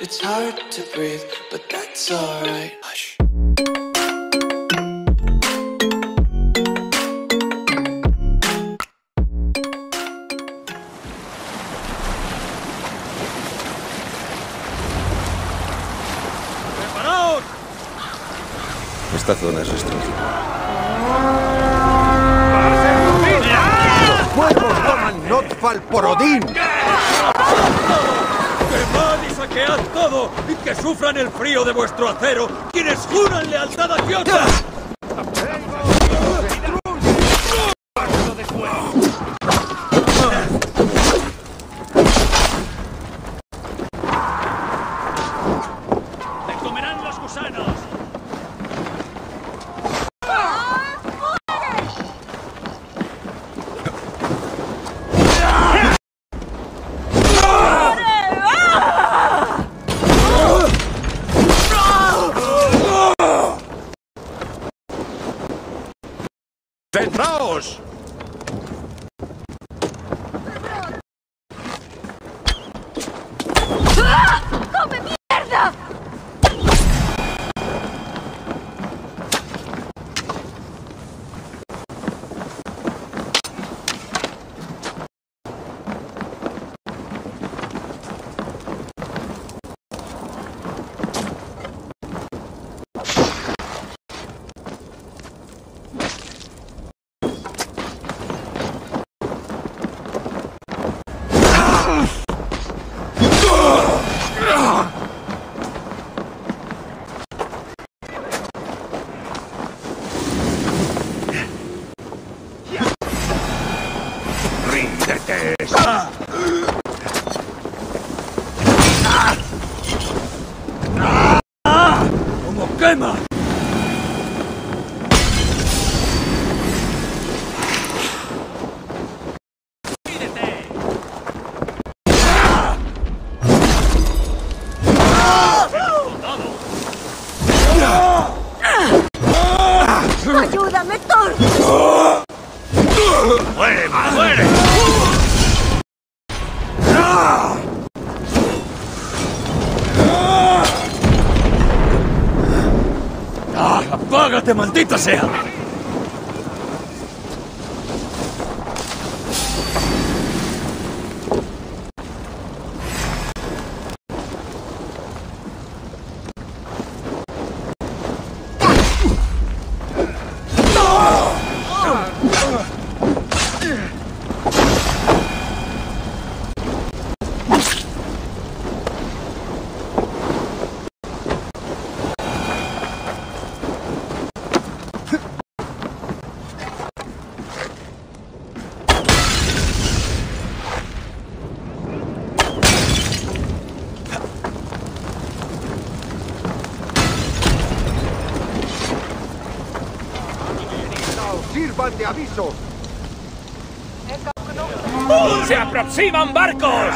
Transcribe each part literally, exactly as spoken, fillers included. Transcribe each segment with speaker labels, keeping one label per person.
Speaker 1: It's hard to breathe, but that's alright. Hush.
Speaker 2: ¡Preparaos!
Speaker 3: Esta zona es restringida.
Speaker 4: ¡Los cuervos toman Notfal por Odín!
Speaker 2: ¡Quemad y saquead todo! ¡Y que sufran el frío de vuestro acero quienes juran lealtad a Kiota! ¡Te comerán los gusanos!
Speaker 4: ¡Centraos!
Speaker 5: ¡Come mierda!
Speaker 4: ¡Ríndete!
Speaker 2: ¡Como quema!
Speaker 5: ¡Ayúdame, Thor!
Speaker 2: ¡Muere, muere! ¡Ah, apágate, maldita sea!
Speaker 4: ¡Sirvan de aviso!
Speaker 2: ¡Se aproximan barcos!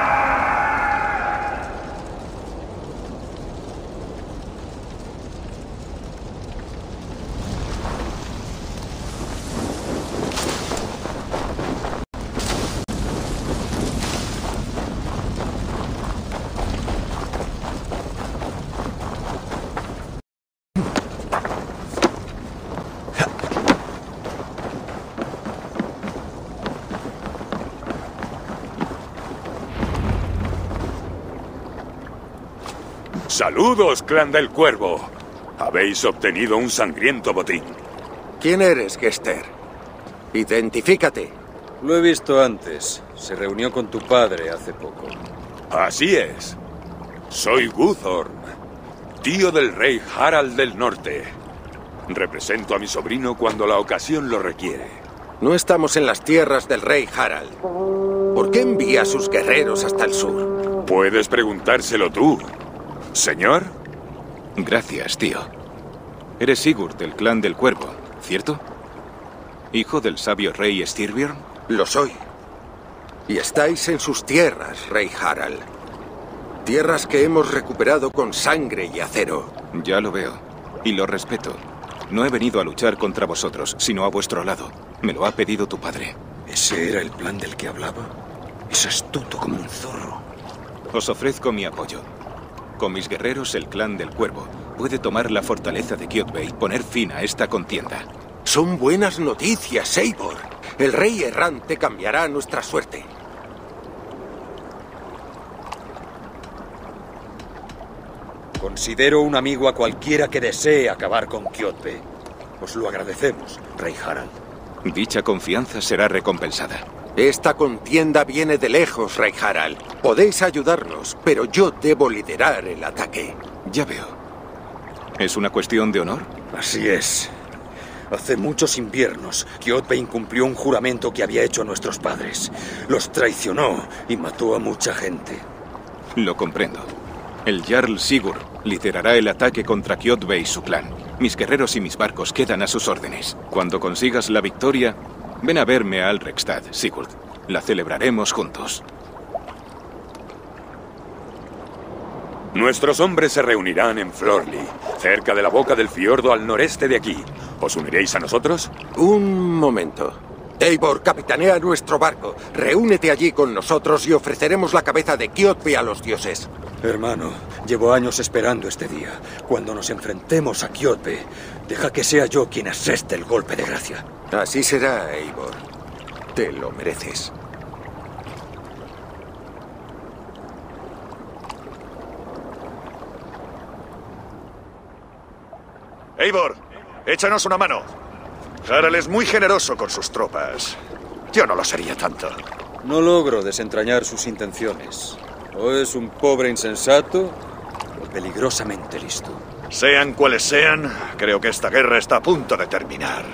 Speaker 6: ¡Saludos, clan del Cuervo! Habéis obtenido un sangriento botín.
Speaker 4: ¿Quién eres, Gester? Identifícate.
Speaker 3: Lo he visto antes. Se reunió con tu padre hace poco.
Speaker 6: Así es. Soy Guthorm, tío del rey Harald del Norte. Represento a mi sobrino cuando la ocasión lo requiere.
Speaker 4: No estamos en las tierras del rey Harald. ¿Por qué envía a sus guerreros hasta el sur?
Speaker 6: Puedes preguntárselo tú, señor.
Speaker 7: Gracias, tío. Eres Sigurd, del clan del Cuervo, ¿cierto? ¿Hijo del sabio rey Styrbjörn?
Speaker 4: Lo soy. Y estáis en sus tierras, rey Harald. Tierras que hemos recuperado con sangre y acero.
Speaker 7: Ya lo veo. Y lo respeto. No he venido a luchar contra vosotros, sino a vuestro lado. Me lo ha pedido tu padre.
Speaker 3: ¿Ese era el plan del que hablaba? Es astuto como un zorro.
Speaker 7: Os ofrezco mi apoyo. Con mis guerreros, el clan del Cuervo puede tomar la fortaleza de Kyotbe y poner fin a esta contienda.
Speaker 4: Son buenas noticias, Eivor. El rey errante cambiará nuestra suerte.
Speaker 3: Considero un amigo a cualquiera que desee acabar con Kyotbe. Os lo agradecemos, Rey Harald.
Speaker 7: Dicha confianza será recompensada.
Speaker 4: Esta contienda viene de lejos, Rey Harald. Podéis ayudarnos, pero yo debo liderar el ataque.
Speaker 7: Ya veo. ¿Es una cuestión de honor?
Speaker 3: Así es. Hace muchos inviernos, Kyotbe incumplió un juramento que había hecho a nuestros padres. Los traicionó y mató a mucha gente.
Speaker 7: Lo comprendo. El Jarl Sigurd liderará el ataque contra Kyotbe y su clan. Mis guerreros y mis barcos quedan a sus órdenes. Cuando consigas la victoria, ven a verme a Alrekstad, Sigurd. La celebraremos juntos.
Speaker 6: Nuestros hombres se reunirán en Florli, cerca de la boca del fiordo al noreste de aquí. ¿Os uniréis a nosotros?
Speaker 4: Un momento. Eivor, capitanea nuestro barco. Reúnete allí con nosotros y ofreceremos la cabeza de Kyotbe a los dioses.
Speaker 3: Hermano, llevo años esperando este día. Cuando nos enfrentemos a Kyotbe, deja que sea yo quien aseste el golpe de gracia.
Speaker 4: Así será, Eivor. Te lo mereces.
Speaker 8: Eivor, échanos una mano. Harald es muy generoso con sus tropas. Yo no lo sería tanto.
Speaker 3: No logro desentrañar sus intenciones. O es un pobre insensato, o peligrosamente listo.
Speaker 8: Sean cuales sean, creo que esta guerra está a punto de terminar.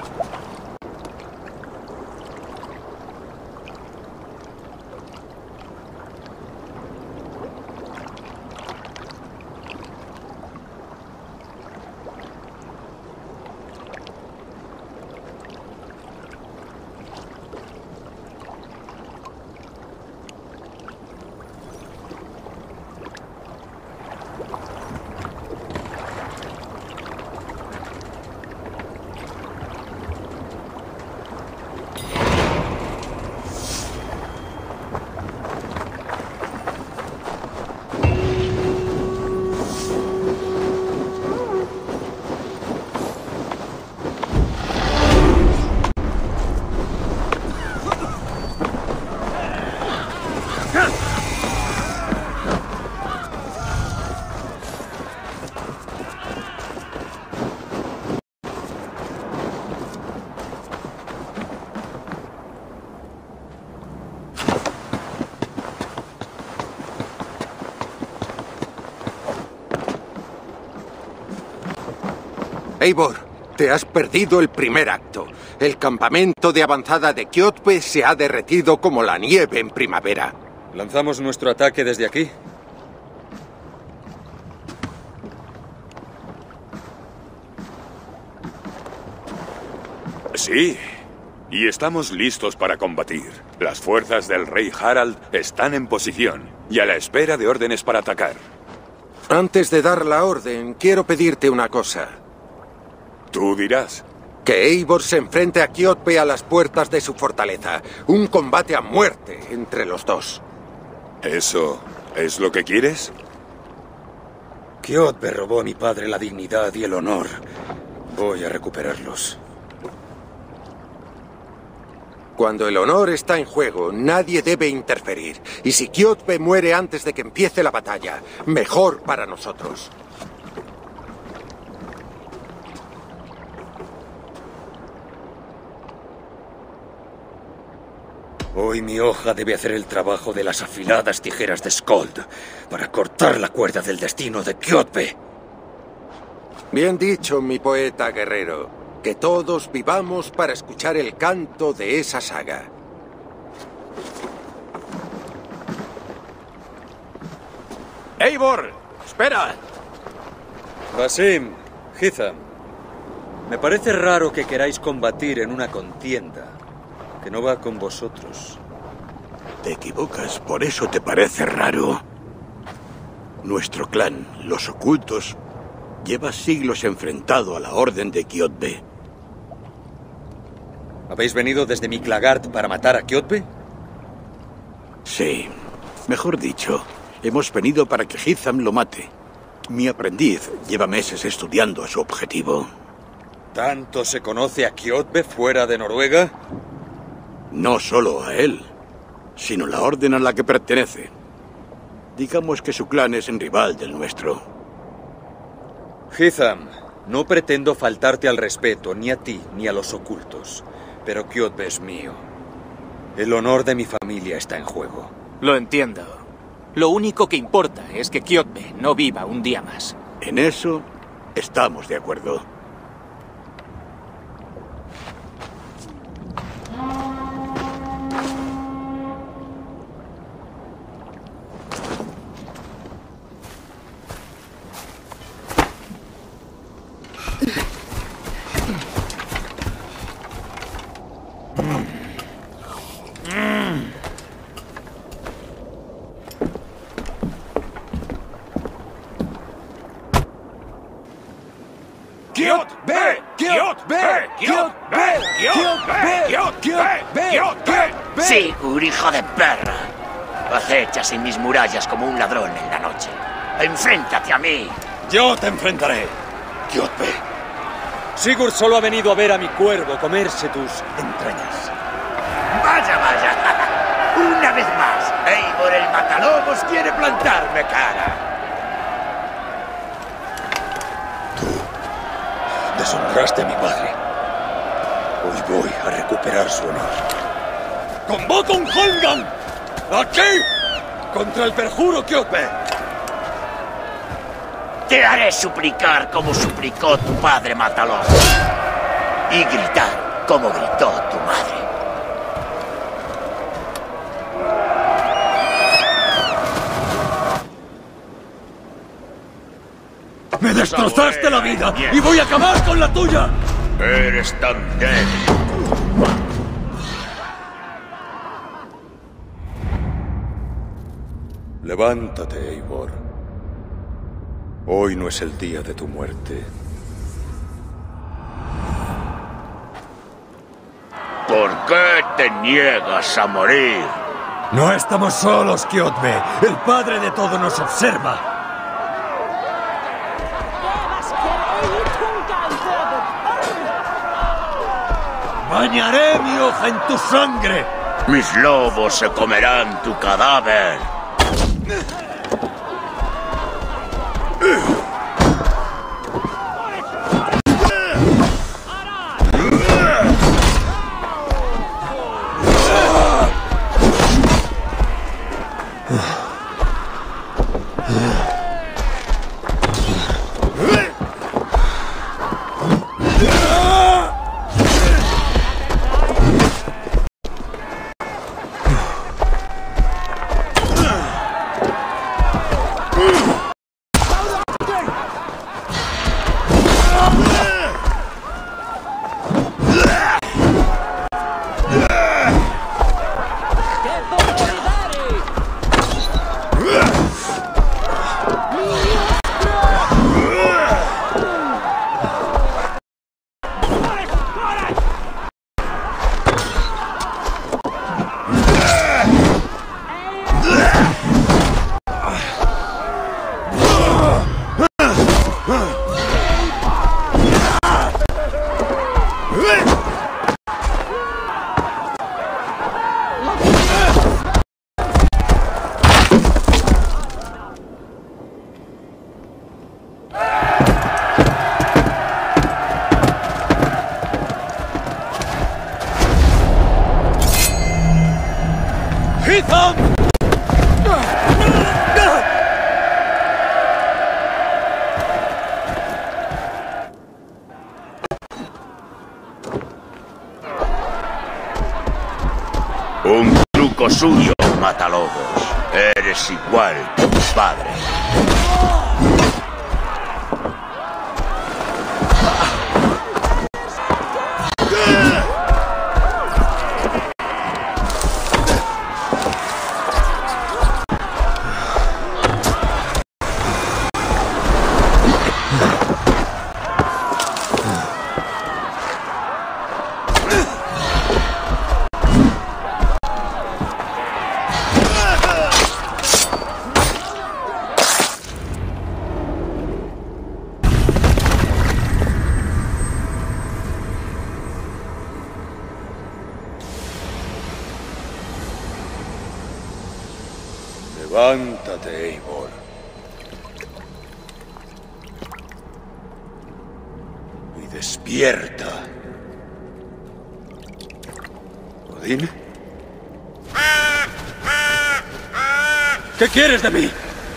Speaker 4: Eivor, te has perdido el primer acto. El campamento de avanzada de Kyotbe se ha derretido como la nieve en primavera.
Speaker 3: ¿Lanzamos nuestro ataque desde aquí?
Speaker 6: Sí, y estamos listos para combatir. Las fuerzas del rey Harald están en posición y a la espera de órdenes para atacar.
Speaker 4: Antes de dar la orden, quiero pedirte una cosa.
Speaker 6: Tú dirás.
Speaker 4: Que Eivor se enfrente a Kyotbe a las puertas de su fortaleza. Un combate a muerte entre los dos.
Speaker 6: ¿Eso es lo que quieres?
Speaker 3: Kyotbe robó a mi padre la dignidad y el honor. Voy a recuperarlos.
Speaker 4: Cuando el honor está en juego, nadie debe interferir. Y si Kyotbe muere antes de que empiece la batalla, mejor para nosotros.
Speaker 3: Hoy mi hoja debe hacer el trabajo de las afiladas tijeras de Skold para cortar la cuerda del destino de Kyotbe.
Speaker 4: Bien dicho, mi poeta guerrero. Que todos vivamos para escuchar el canto de esa saga.
Speaker 8: ¡Eivor! ¡Espera!
Speaker 3: Basim, Hitham, me parece raro que queráis combatir en una contienda que no va con vosotros.
Speaker 9: Te equivocas, por eso te parece raro. Nuestro clan, los Ocultos, lleva siglos enfrentado a la Orden de Kyotbe.
Speaker 3: ¿Habéis venido desde Miklagard para matar a Kyotbe?
Speaker 9: Sí. Mejor dicho, hemos venido para que Hitham lo mate. Mi aprendiz lleva meses estudiando su objetivo.
Speaker 3: ¿Tanto se conoce a Kjotve fuera de Noruega?
Speaker 9: No solo a él, sino la orden a la que pertenece. Digamos que su clan es un rival del nuestro.
Speaker 3: Hitham, no pretendo faltarte al respeto, ni a ti, ni a los ocultos. Pero Kjotve es mío. El honor de mi familia está en juego.
Speaker 10: Lo entiendo. Lo único que importa es que Kjotve no viva un día más.
Speaker 9: En eso estamos de acuerdo.
Speaker 6: ¡Kjotve! ¡Kjotve! ¡Kjotve! ¡Kjotve! ¡Kjotve! ¡Kjotve!
Speaker 11: Sigurd, hijo de perra. Acechas en mis murallas como un ladrón en la noche. ¡Enfréntate a mí!
Speaker 3: Yo te enfrentaré, Kjotve. Sigurd solo ha venido a ver a mi cuervo comerse tus entrañas.
Speaker 11: ¡Vaya, vaya! Una vez más, Eivor el Matalobos quiere plantarme cara.
Speaker 3: Deshonraste a mi padre. Hoy voy a recuperar su honor. ¡Convoco un Holmgang! ¡Aquí! ¡Contra el perjuro Kjotve!
Speaker 11: Te haré suplicar como suplicó tu padre Matalobos. Y gritar como gritó tu madre.
Speaker 2: ¡Me destrozaste la vida y voy a acabar con la tuya!
Speaker 11: Eres tan débil.
Speaker 3: Levántate, Eivor. Hoy no es el día de tu muerte.
Speaker 11: ¿Por qué te niegas a morir?
Speaker 2: No estamos solos, Kjotve. El padre de todo nos observa. ¡Bañaré mi hoja en tu sangre!
Speaker 11: Mis lobos se comerán tu cadáver. Un truco suyo, Matalobos. Eres igual que tu padre.
Speaker 3: Levántate, Eivor. Y despierta. ¿Odín?
Speaker 2: ¿Qué quieres de mí?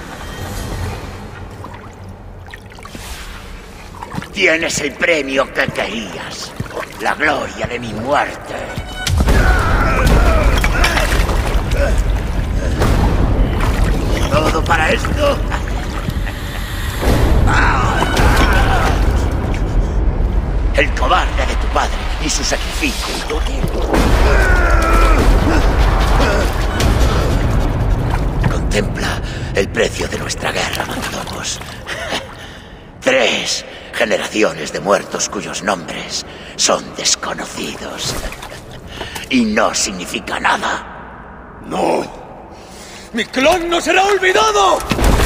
Speaker 11: Tienes el premio que querías. La gloria de mi muerte. ¿Todo para esto? El cobarde de tu padre y su sacrificio inútil. Contempla el precio de nuestra guerra, Matalobos. Tres generaciones de muertos cuyos nombres son desconocidos. Y no significa nada.
Speaker 2: ¡No! ¡Mi clon no será olvidado!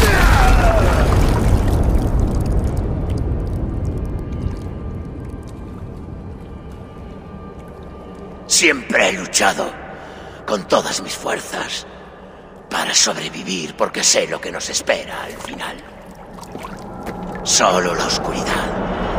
Speaker 11: Siempre he luchado con todas mis fuerzas para sobrevivir porque sé lo que nos espera al final. Solo la oscuridad.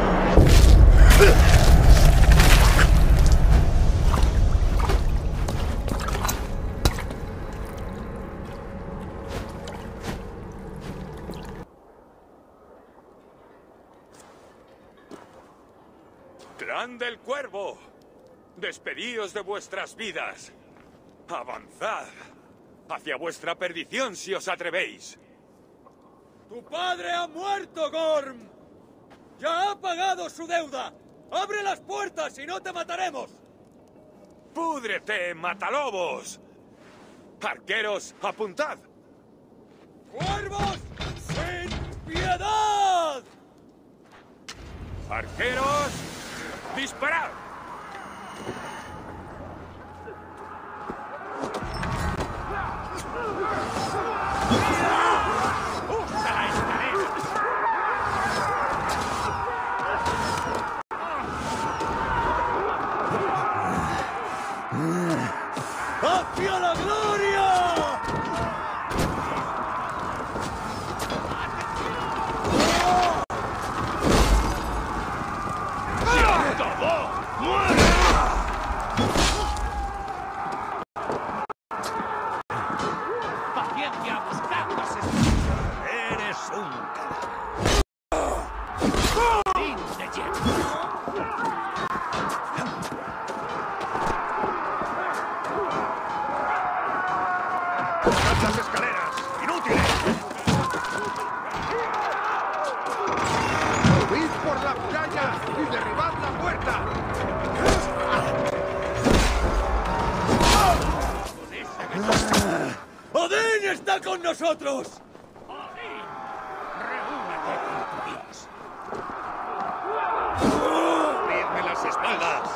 Speaker 6: ¡Clan del Cuervo! Despedíos de vuestras vidas. Avanzad hacia vuestra perdición si os atrevéis.
Speaker 2: ¡Tu padre ha muerto, Gorm! ¡Ya ha pagado su deuda! ¡Abre las puertas y no te mataremos!
Speaker 6: ¡Púdrete, matalobos! ¡Arqueros, apuntad!
Speaker 2: ¡Cuervos sin piedad!
Speaker 6: ¡Arqueros, disparad!
Speaker 2: ¡Hacia la gloria!
Speaker 11: Paciencia, buscando. Eres un cadáver. de hielo.
Speaker 8: ¡Las escaleras! ¡Inútiles!
Speaker 9: ¡Subid por la muralla y derribad la puerta!
Speaker 2: ¡Odín está con nosotros!
Speaker 11: ¡Odín! ¡Reúnete con tu Dios!
Speaker 8: ¡Abridme las espaldas!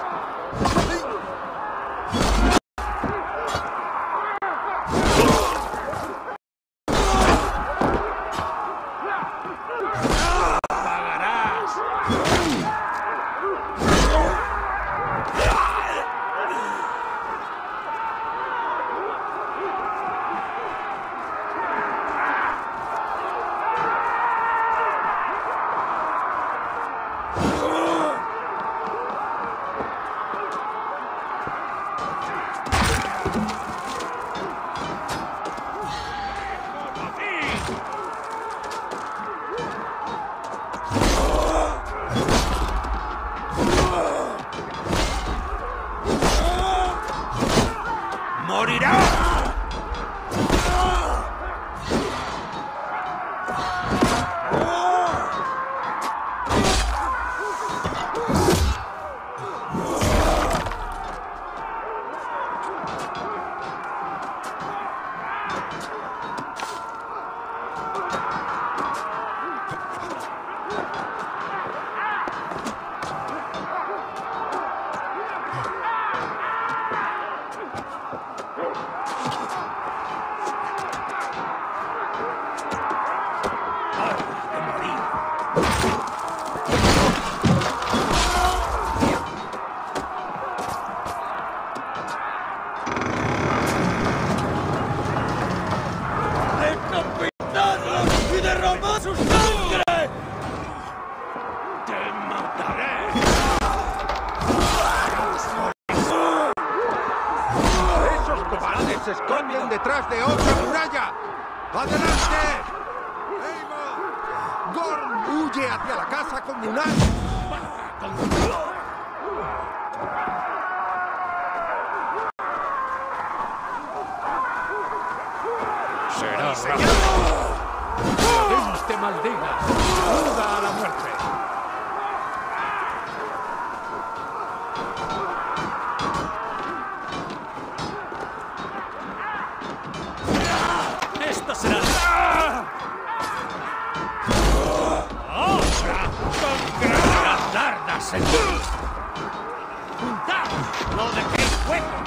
Speaker 2: ¡A su sangre!
Speaker 3: ¡Te mataré!
Speaker 4: ¡Esos cobardes se esconden detrás de otra muralla! ¡Adelante! ¡Eivor! ¡Gorm huye hacia la casa comunal!
Speaker 3: ¡Será rápido! ¡Dios te maldiga! ¡Muda a la muerte!
Speaker 2: ¡Esto será!
Speaker 3: ¡Ahora! ¡Con dardas en ti! ¡Juntad! ¡No dejéis hueco!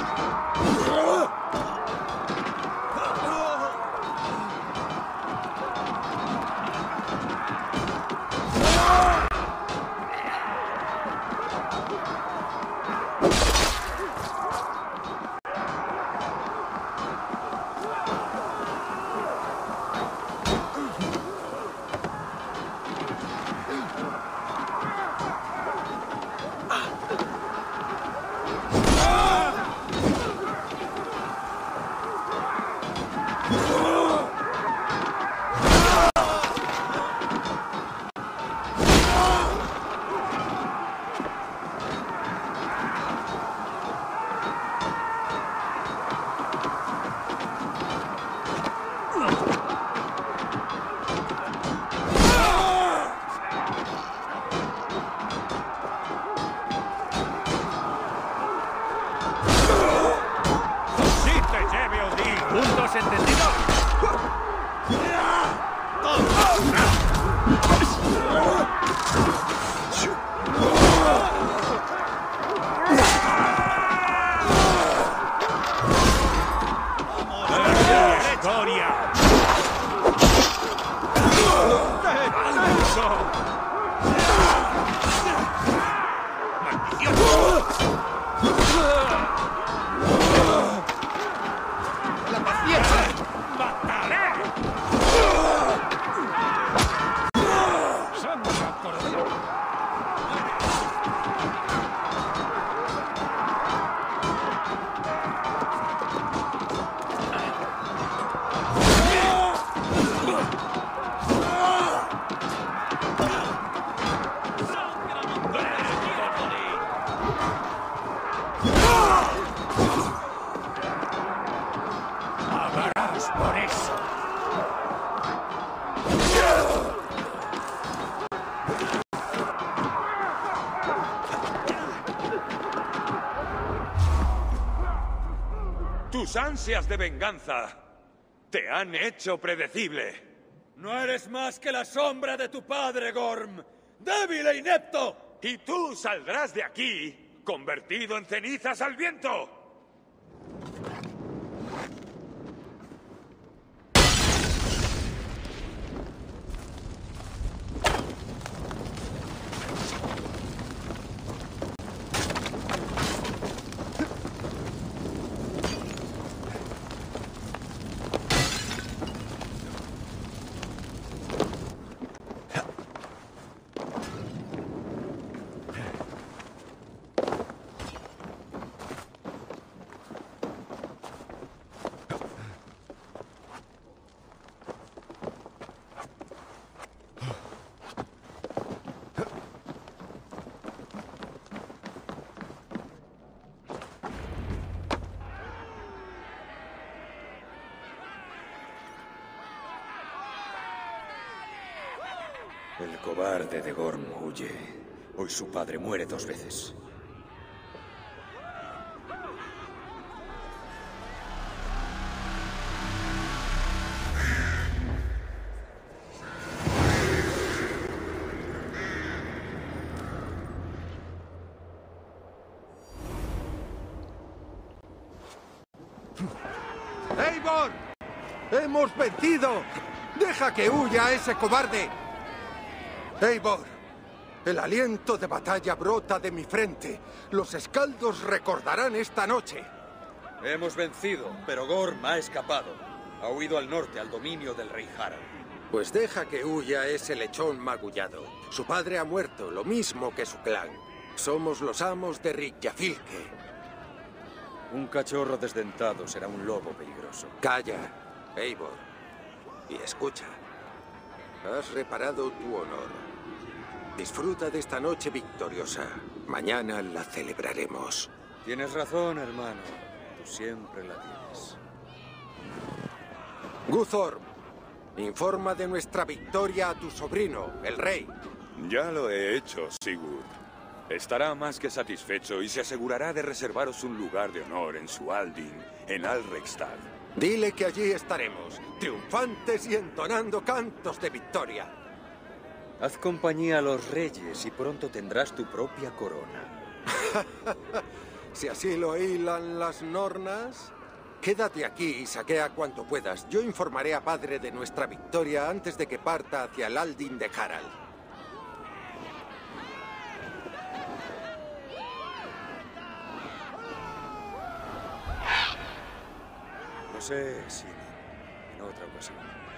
Speaker 3: ¿Puntos entendidos? ¡Gloria! Por eso.
Speaker 6: Tus ansias de venganza te han hecho predecible.
Speaker 2: No eres más que la sombra de tu padre, Gorm. ¡Débil e inepto!
Speaker 6: Y tú saldrás de aquí convertido en cenizas al viento.
Speaker 3: El cobarde de Gorm huye. Hoy su padre muere dos veces.
Speaker 4: ¡Eivor! ¡Hemos vencido! ¡Deja que huya ese cobarde! Eivor, el aliento de batalla brota de mi frente. Los escaldos recordarán esta noche.
Speaker 2: Hemos vencido, pero Gorm ha escapado. Ha huido al norte, al dominio del rey Harald.
Speaker 4: Pues deja que huya ese lechón magullado. Su padre ha muerto, lo mismo que su clan. Somos los amos de Reykjavik.
Speaker 3: Un cachorro desdentado será un lobo peligroso.
Speaker 4: Calla, Eivor. Y escucha. Has reparado tu honor. Disfruta de esta noche victoriosa. Mañana la celebraremos.
Speaker 3: Tienes razón, hermano. Tú siempre la tienes.
Speaker 4: Guthorm, informa de nuestra victoria a tu sobrino, el rey.
Speaker 6: Ya lo he hecho, Sigurd. Estará más que satisfecho y se asegurará de reservaros un lugar de honor en su Aldin, en Alrekstad.
Speaker 4: Dile que allí estaremos, triunfantes y entonando cantos de victoria.
Speaker 3: Haz compañía a los reyes y pronto tendrás tu propia corona.
Speaker 4: Si así lo hilan las nornas, quédate aquí y saquea cuanto puedas. Yo informaré a padre de nuestra victoria antes de que parta hacia el Aldin de Harald.
Speaker 3: No sé si en otra ocasión.